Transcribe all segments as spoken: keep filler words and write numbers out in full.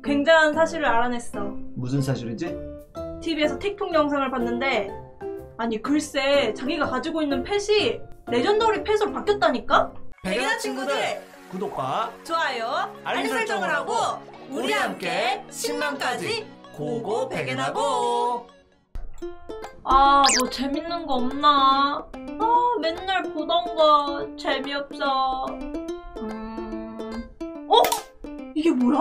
굉장한 사실을 알아냈어. 무슨 사실이지? 티비에서 틱톡 영상을 봤는데, 아니 글쎄 자기가 가지고 있는 펫이 레전더리 펫으로 바뀌었다니까? 백예나 친구들 구독과 좋아요, 알림 설정을 하고 우리 함께 십만까지 고고 백예나고. 아, 뭐 재밌는 거 없나? 아, 맨날 보던 거 재미없어. 음... 어? 이게 뭐야?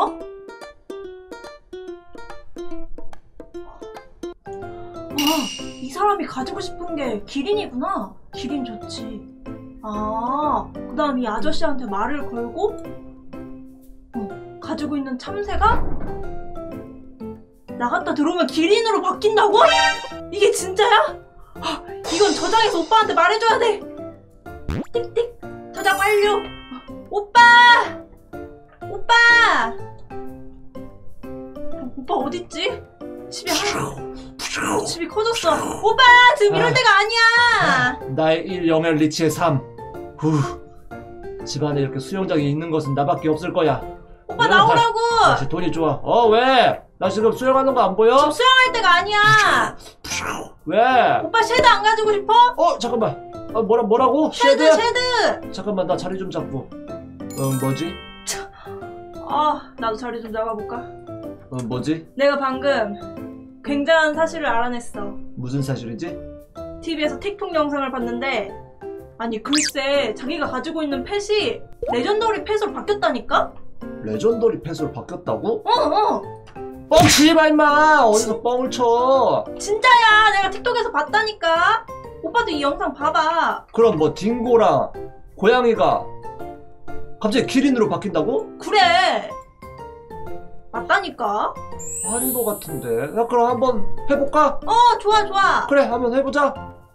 아, 이 사람이 가지고 싶은 게 기린이구나. 기린 좋지. 아, 그 다음 이 아저씨한테 말을 걸고 어, 가지고 있는 참새가 나갔다 들어오면 기린으로 바뀐다고? 이게 진짜야? 아, 이건 저장해서 오빠한테 말해줘야 돼. 띡띡 저장 완료. 오빠! 오빠! 어, 오빠 어딨지? 집이 하나 집이 커졌어. 오빠 지금 이럴 아, 때가 아니야. 나의 일 영의 리치의 삼. 후. 집안에 이렇게 수영장이 있는 것은 나밖에 없을 거야. 오빠 나오라고. 역시 돈이 좋아. 어 왜? 나 지금 수영하는 거 안 보여? 지금 수영할 때가 아니야. 왜? 오빠 쉐드 안 가지고 싶어? 어 잠깐만. 어 뭐라 뭐라고? 쉐드 쉐드. 잠깐만 나 자리 좀 잡고. 응 뭐지? 아 나도 자리 좀 잡아볼까? 응 뭐지? 내가 방금 굉장한 사실을 알아냈어. 무슨 사실이지? 티비에서 틱톡 영상을 봤는데, 아니 글쎄 자기가 가지고 있는 펫이 레전더리 펫으로 바뀌었다니까? 레전더리 펫으로 바뀌었다고? 어어 뻥치지 마 임마! 어디서 뻥을 쳐? 진짜야. 내가 틱톡에서 봤다니까. 오빠도 이 영상 봐봐. 그럼 뭐 딩고랑 고양이가 갑자기 기린으로 바뀐다고? 그래 맞다니까. 아닌 것 같은데. 야 그럼 한번 해볼까? 어 좋아 좋아. 그래 한번 해보자.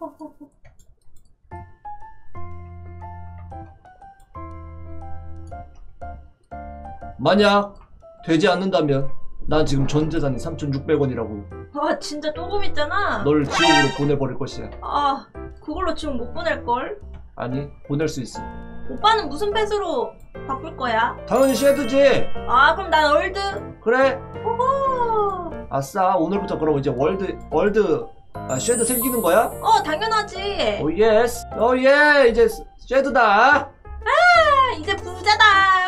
만약 되지 않는다면 난 지금 전 재산이 삼천육백 원이라고 아 진짜 조금 있잖아. 널 지옥으로 보내버릴 것이야. 아 그걸로 지금 못 보낼걸? 아니 보낼 수 있어. 오빠는 무슨 펫으로 바꿀 거야? 당연히 쉐드지. 아 그럼 난 월드. 그래. 오호. 아싸 오늘부터 그럼 이제 월드 월드 아 쉐드 생기는 거야? 어 당연하지. 오 예스. 오 예 이제 쉐드다. 아 이제 부자다.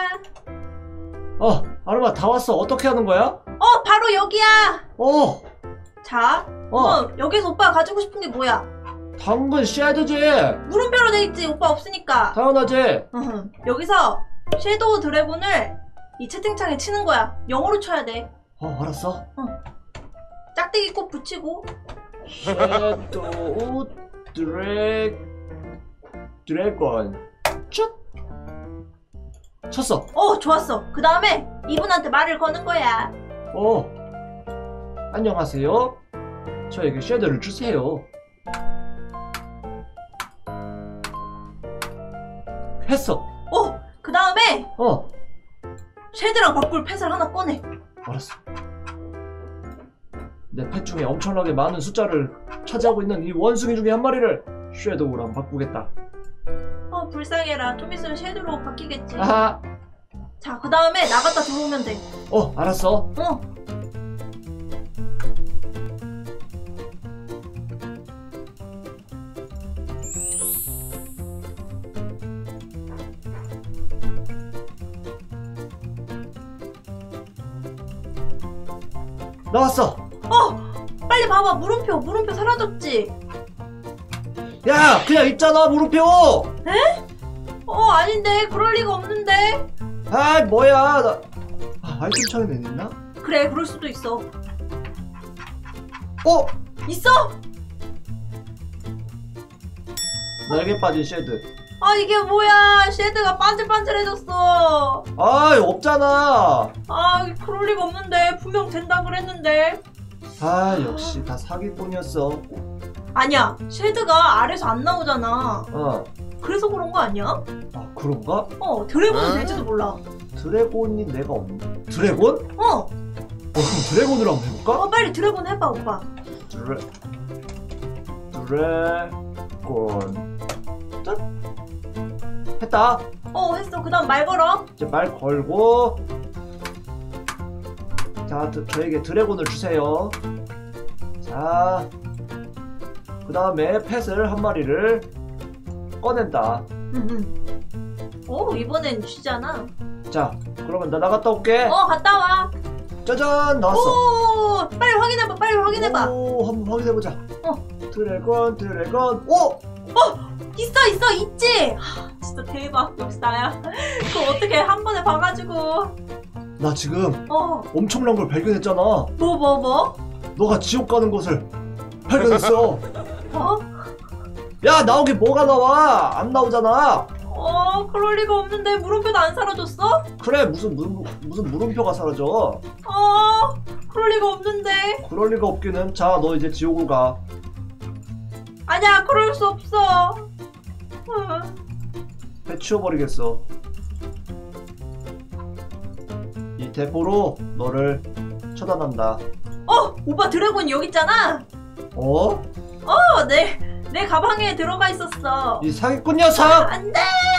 어 아르마 다 왔어. 어떻게 하는 거야? 어 바로 여기야. 어. 자 어. 그럼 여기서 오빠가 가지고 싶은 게 뭐야? 당근 쉐드지. 물음표로 돼 있지 오빠 없으니까. 당연하지. 으흠. 여기서 섀도우 드래곤을 이 채팅창에 치는 거야. 영어로 쳐야 돼. 어 알았어. 짝대기 꼭 붙이고. 섀도우 드래 드래곤 첫 쳤어. 어 좋았어. 그 다음에 이분한테 말을 거는 거야. 어 안녕하세요. 저에게 섀도우를 주세요. 했어. 어 그 다음에 어 쉐드랑 바꿀 펫을 하나 꺼내. 알았어. 내 펫 중에 엄청나게 많은 숫자를 차지하고 있는 이 원숭이 중에 한 마리를 섀도우랑 바꾸겠다. 어 불쌍해라. 좀 있으면 쉐드로 바뀌겠지. 아하. 자 그 다음에 나갔다 들어오면 돼. 어 알았어. 어 나왔어. 어 빨리 봐봐. 물음표 물음표 사라졌지? 야 그냥 있잖아 물음표. 에? 어 아닌데 그럴 리가 없는데. 아 뭐야 나 아, 아이템 창에는 있나? 그래 그럴 수도 있어. 어? 있어? 날개 빠진 쉐드. 아 이게 뭐야. 쉐드가 반질반질해졌어. 아 없잖아. 아 그럴 리가 없는데. 분명 된다 그랬는데. 아 역시 다 사기꾼이었어. 아니야 쉐드가 아래서 안 나오잖아. 어. 그래서 그런 거 아니야? 아 그런가? 어 드래곤은 될지도 몰라. 드래곤이 내가 없네. 드래곤? 어, 어 그럼 드래곤으로 한번 해볼까? 어 빨리 드래곤 해봐 오빠. 드래 드래곤 짠 했다. 어 했어. 그 다음 말 걸어. 이제 말 걸고 자, 드, 저에게 드래곤을 주세요. 자, 그 다음에 펫을 한 마리를 꺼낸다. 오, 이번엔 쥐잖아. 자, 그러면 나 나갔다 올게. 어, 갔다 와. 짜잔, 나왔어. 오, 빨리 확인해봐, 빨리 확인해봐. 오, 한번 확인해보자. 어. 드래곤, 드래곤. 오! 있어, 있어, 있지. 하, 진짜 대박. 역시 나야. 그거 어떻게 한 번에 봐가지고. 나 지금 어, 엄청난 걸 발견했잖아. 뭐, 뭐, 뭐? 너가 지옥 가는 곳을 발견했어. 어? 야, 나오게 뭐가 나와? 안 나오잖아. 어, 그럴 리가 없는데 물음표도 안 사라졌어? 그래, 무슨 물, 무슨 물음표가 사라져. 어, 그럴 리가 없는데. 그럴 리가 없기는. 자, 너 이제 지옥으로 가. 아니야, 그럴 수 없어. 어. 해치워버리겠어. 이 대포로 너를 처단한다. 어, 오빠 드래곤 여기 있잖아. 어? 어, 내, 내 가방에 들어가 있었어. 이 사기꾼 녀석! 안 돼!